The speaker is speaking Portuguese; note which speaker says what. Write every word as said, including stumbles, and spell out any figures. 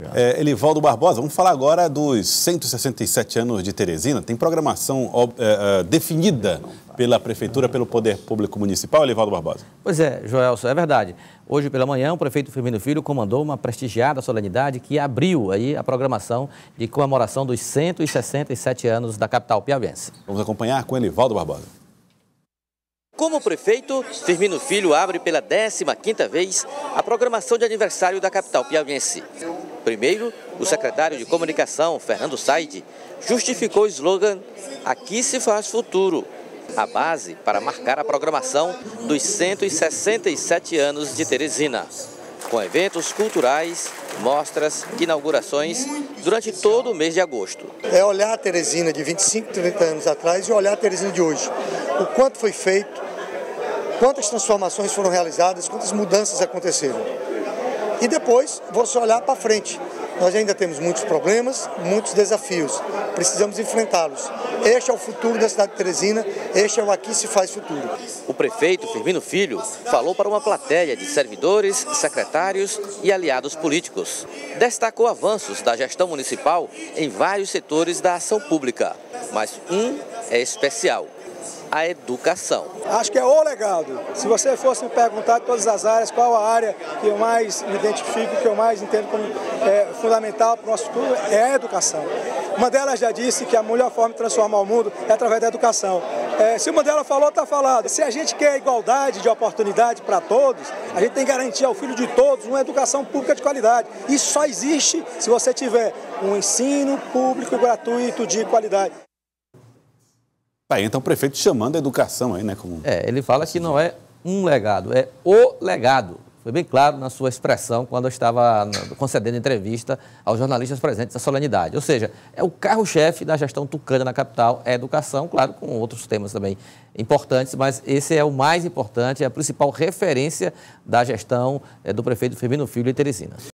Speaker 1: É, Elivaldo Barbosa, vamos falar agora dos cento e sessenta e sete anos de Teresina. Tem programação ó, é, é, definida pela Prefeitura, pelo Poder Público Municipal, Elivaldo Barbosa?
Speaker 2: Pois é, Joelson, é verdade. Hoje pela manhã, o prefeito Firmino Filho comandou uma prestigiada solenidade que abriu aí a programação de comemoração dos cento e sessenta e sete anos da capital piauiense.
Speaker 1: Vamos acompanhar com Elivaldo Barbosa.
Speaker 3: Como prefeito, Firmino Filho abre pela décima quinta vez a programação de aniversário da capital piauiense. Primeiro, o secretário de Comunicação, Fernando Said, justificou o slogan "Aqui se faz futuro", a base para marcar a programação dos cento e sessenta e sete anos de Teresina, com eventos culturais, mostras e inaugurações durante todo o mês de agosto.
Speaker 4: É olhar a Teresina de vinte e cinco, trinta anos atrás e olhar a Teresina de hoje. O quanto foi feito, quantas transformações foram realizadas, quantas mudanças aconteceram. E depois você olhar para frente. Nós ainda temos muitos problemas, muitos desafios. Precisamos enfrentá-los. Este é o futuro da cidade de Teresina, este é o Aqui se faz futuro.
Speaker 3: O prefeito Firmino Filho falou para uma plateia de servidores, secretários e aliados políticos. Destacou avanços da gestão municipal em vários setores da ação pública, mas um é especial: a educação.
Speaker 5: Acho que é o legado. Se você fosse me perguntar de todas as áreas, qual a área que eu mais me identifico, que eu mais entendo como é, fundamental para o nosso futuro, é a educação. Mandela já disse que a melhor forma de transformar o mundo é através da educação. É, se o Mandela falou, está falado. Se a gente quer igualdade de oportunidade para todos, a gente tem que garantir ao filho de todos uma educação pública de qualidade. Isso só existe se você tiver um ensino público gratuito de qualidade.
Speaker 1: Tá, então o prefeito chamando a educação aí, né? Como...
Speaker 2: É, ele fala que não é um legado, é o legado. Foi bem claro na sua expressão quando eu estava concedendo entrevista aos jornalistas presentes na solenidade. Ou seja, é o carro-chefe da gestão tucana na capital, é a educação, claro, com outros temas também importantes, mas esse é o mais importante, é a principal referência da gestão é, do prefeito Firmino Filho em Teresina.